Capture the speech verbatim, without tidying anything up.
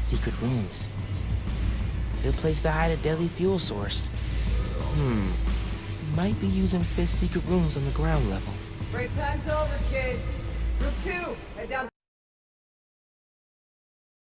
Secret rooms. Good place to hide a deadly fuel source. Hmm. Might be using Fisk's secret rooms on the ground level. Break time's over, kids.